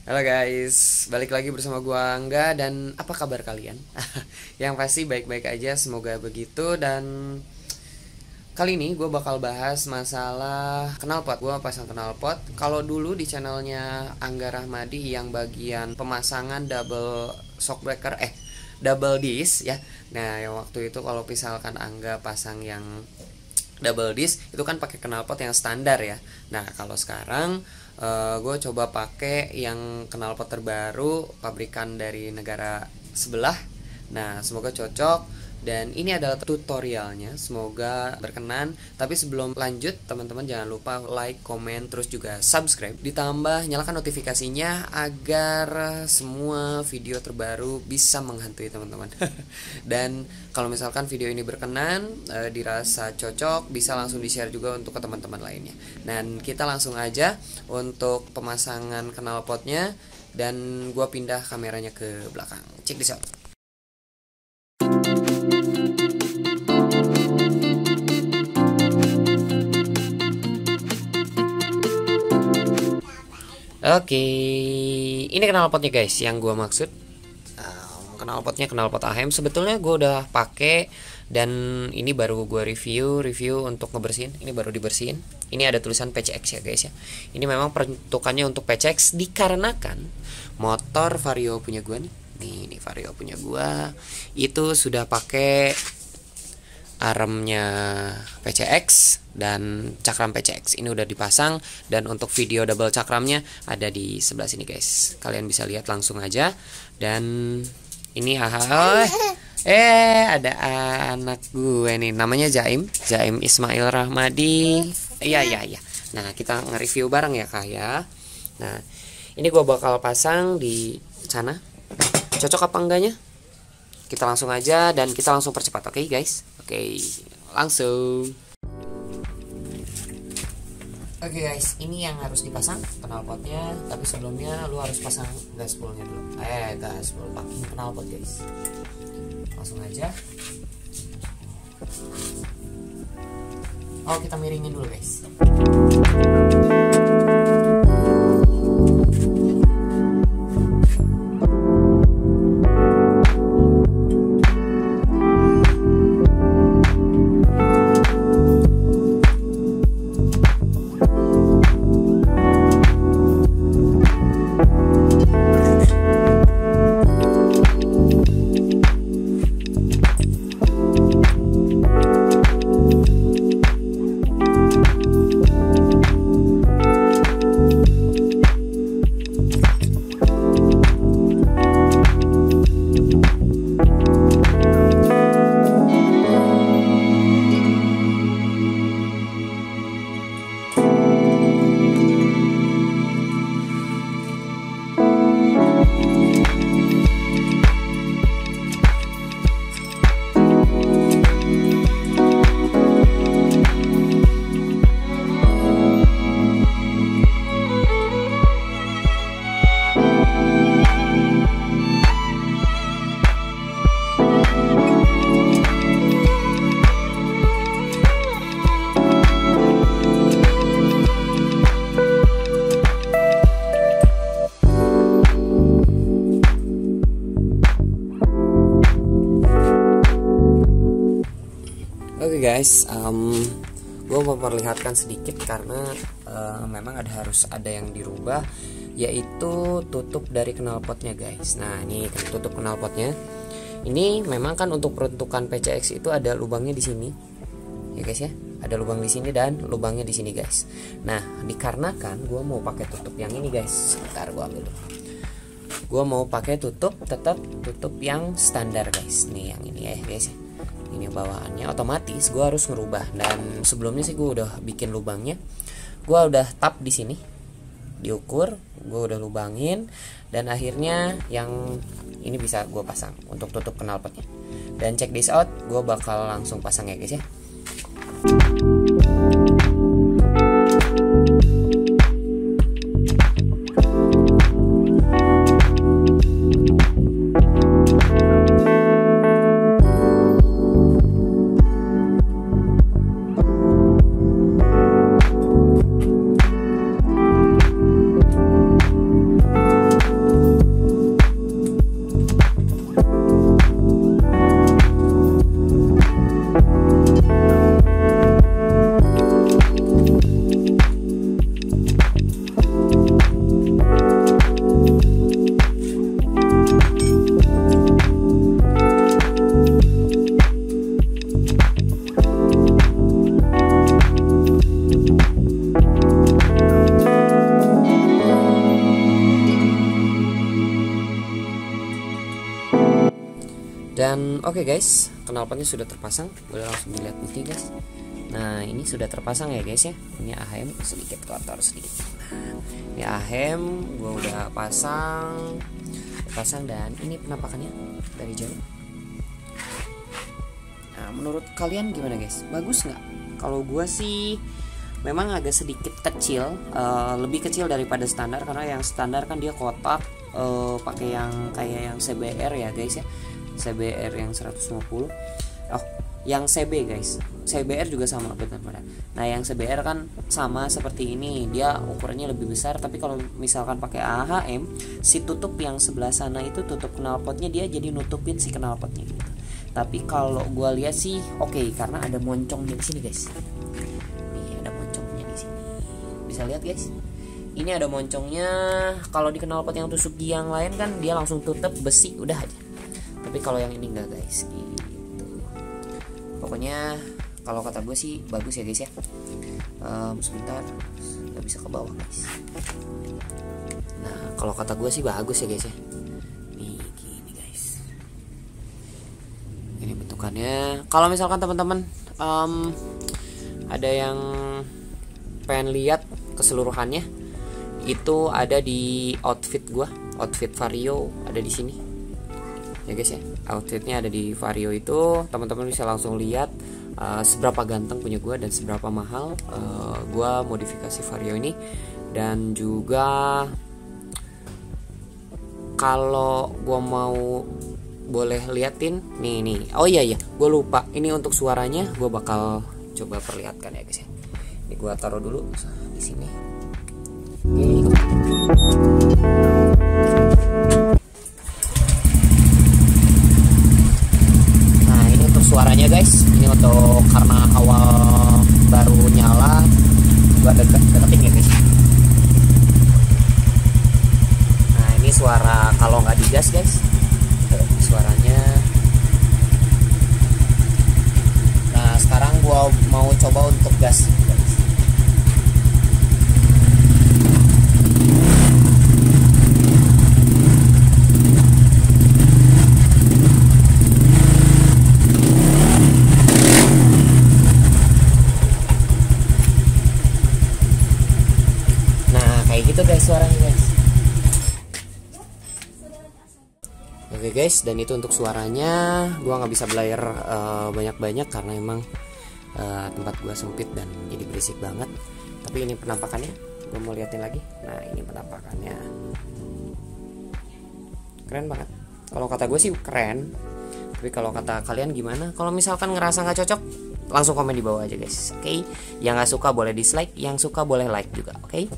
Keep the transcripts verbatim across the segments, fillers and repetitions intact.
Halo guys, balik lagi bersama gua Angga. Dan apa kabar kalian? Yang pasti baik-baik aja, semoga begitu. Dan kali ini gue bakal bahas masalah knalpot. Gue pasang knalpot. Kalau dulu di channelnya Angga Rahmadi yang bagian pemasangan double shockbreaker, eh double disc ya. Nah yang waktu itu kalau misalkan Angga pasang yang double disc itu kan pakai knalpot yang standar ya. Nah kalau sekarang uh, gue coba pakai yang knalpot terbaru pabrikan dari negara sebelah. Nah semoga cocok. Dan ini adalah tutorialnya, semoga berkenan. Tapi sebelum lanjut, teman-teman jangan lupa like, komen, terus juga subscribe. Ditambah nyalakan notifikasinya agar semua video terbaru bisa menghantui teman-teman. Dan kalau misalkan video ini berkenan, e, dirasa cocok, bisa langsung di-share juga untuk ke teman-teman lainnya. Dan kita langsung aja untuk pemasangan knalpotnya. Dan gua pindah kameranya ke belakang. Check this out. Oke, ini knalpotnya guys, yang gua maksud. Um, knalpotnya knalpot A H M. Sebetulnya gua udah pakai dan ini baru gua review, review untuk ngebersihin. Ini baru dibersihin. Ini ada tulisan P C X ya guys ya. Ini memang peruntukannya untuk P C X dikarenakan motor Vario punya gua nih. Nih, ini Vario punya gua itu sudah pakai aremnya P C X dan cakram P C X. Ini udah dipasang dan untuk video double cakramnya ada di sebelah sini guys. Kalian bisa lihat langsung aja. Dan ini ah eh ada anak gue nih namanya Jaim, Jaim Ismail Rahmadi. Iya iya iya. Nah, kita nge-review bareng ya Kak ya. Nah, ini gue bakal pasang di sana. Cocok apa enggaknya? Kita langsung aja dan kita langsung percepat, oke okay, guys? Oke, okay, langsung. Oke okay, guys, ini yang harus dipasang knalpotnya. Tapi sebelumnya lu harus pasang gaspolnya dulu. Eh, gaspol pakai knalpot guys. Langsung aja. Oh, kita miringin dulu guys. Oke okay guys, um, gue mau memperlihatkan sedikit karena uh, memang ada harus ada yang dirubah, yaitu tutup dari knalpotnya guys. Nah ini tutup knalpotnya. Ini memang kan untuk peruntukan P C X itu ada lubangnya di sini, ya guys ya. Ada lubang di sini dan lubangnya di sini guys. Nah dikarenakan gue mau pakai tutup yang ini guys. Sebentar gue ambil dulu. Gue mau pakai tutup tetap tutup yang standar guys. Nih yang ini ya guys ya. Ini bawaannya otomatis gue harus ngerubah. Dan sebelumnya sih gue udah bikin lubangnya. Gue udah tap di sini, diukur, gue udah lubangin, dan akhirnya yang ini bisa gue pasang untuk tutup knalpotnya. Dan check this out, gue bakal langsung pasang ya guys ya. Dan oke okay guys, knalpotnya sudah terpasang, boleh langsung dilihat di sini guys. Nah ini sudah terpasang ya guys ya. Ini A H M sedikit kotor sedikit. Nah, ini A H M gue udah pasang, pasang dan ini penampakannya dari jauh. Nah menurut kalian gimana guys? Bagus nggak? Kalau gue sih memang agak sedikit kecil, uh, lebih kecil daripada standar karena yang standar kan dia kotak, uh, pakai yang kayak yang C B R ya guys ya. C B R yang seratus lima puluh. Oh, yang C B guys. C B R juga sama benar-benar. Nah, yang C B R kan sama seperti ini. Dia ukurannya lebih besar, tapi kalau misalkan pakai A H M, si tutup yang sebelah sana itu tutup knalpotnya dia jadi nutupin si knalpotnya gitu. Tapi kalau gua lihat sih oke okay, karena ada moncongnya di sini guys. Nih, ada moncongnya di sini. Bisa lihat guys. Ini ada moncongnya. Kalau di knalpot yang tusuk yang lain kan dia langsung tutup besi udah aja. Tapi kalau yang ini enggak guys gitu. Pokoknya kalau kata gue sih bagus ya guys ya. um, Sebentar, nggak bisa ke bawah guys. Nah kalau kata gue sih bagus ya guys ya. Nih gini guys. Ini bentukannya. Kalau misalkan teman-teman um, ada yang pengen lihat keseluruhannya, itu ada di outfit gue, outfit Vario ada di sini. Ya guys ya, outfitnya ada di Vario itu, teman-teman bisa langsung lihat uh, seberapa ganteng punya gue dan seberapa mahal uh, gue modifikasi Vario ini. Dan juga kalau gue mau boleh liatin nih nih, oh iya iya, gue lupa, ini untuk suaranya gue bakal coba perlihatkan ya guys ya. Ini gue taruh dulu di sini. Suaranya guys, ini untuk karena awal baru nyala, gua deket deketin ya guys. Nah ini suara kalau nggak digas guys, suaranya. Nah sekarang gua mau coba untuk gas guys. Gitu guys suaranya guys. Oke guys, dan itu untuk suaranya. Gua nggak bisa belayer uh, banyak-banyak karena emang uh, tempat gua sempit dan jadi berisik banget. Tapi ini penampakannya, gua mau liatin lagi. Nah ini penampakannya, keren banget. Kalau kata gue sih keren. Tapi kalau kata kalian gimana? Kalau misalkan ngerasa nggak cocok, langsung komen di bawah aja guys. Oke, okay? Yang nggak suka boleh dislike, yang suka boleh like juga. Oke. Okay?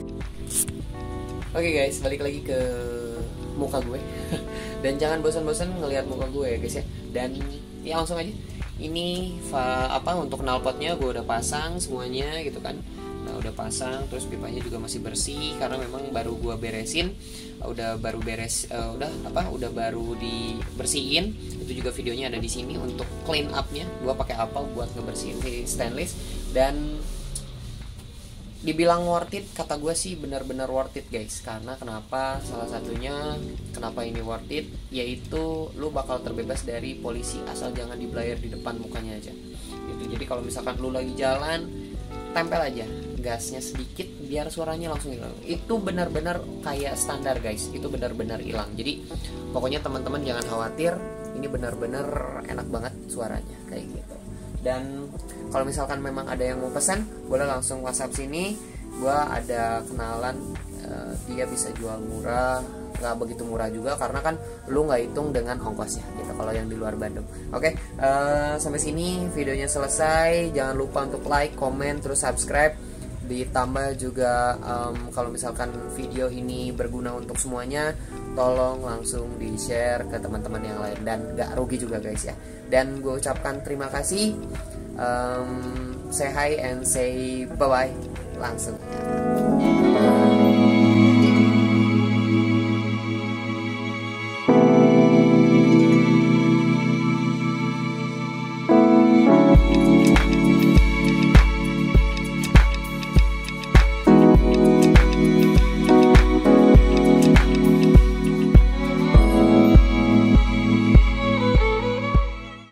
Oke okay guys, balik lagi ke muka gue. Dan jangan bosan-bosan ngelihat muka gue ya guys ya. Dan ya langsung aja. Ini fa, apa untuk knalpotnya gue udah pasang semuanya gitu kan. Nah udah pasang, terus pipanya juga masih bersih karena memang baru gue beresin. Udah baru beres, uh, udah apa? Udah baru dibersihin. Itu juga videonya ada di sini untuk clean up-nya. Gue pakai apel buat ngebersihin si stainless. Dan dibilang worth it, kata gue sih benar-benar worth it guys. Karena kenapa? Salah satunya kenapa ini worth it, yaitu lu bakal terbebas dari polisi asal jangan diblayer di depan mukanya aja gitu. Jadi kalau misalkan lu lagi jalan, tempel aja gasnya sedikit biar suaranya langsung hilang. Itu benar-benar kayak standar guys, itu benar-benar hilang. Jadi pokoknya teman-teman jangan khawatir, ini benar-benar enak banget suaranya kayak gitu. Dan kalau misalkan memang ada yang mau pesan, boleh langsung WhatsApp sini. Gua ada kenalan, uh, dia bisa jual murah, nggak begitu murah juga karena kan lu nggak hitung dengan ongkosnya gitu kalau yang di luar Bandung. Oke, okay, uh, sampai sini videonya selesai. Jangan lupa untuk like, komen, terus subscribe. Ditambah juga um, kalau misalkan video ini berguna untuk semuanya, tolong langsung di share ke teman-teman yang lain dan gak rugi juga guys ya. Dan gue ucapkan terima kasih, um, say hi and say bye bye langsung.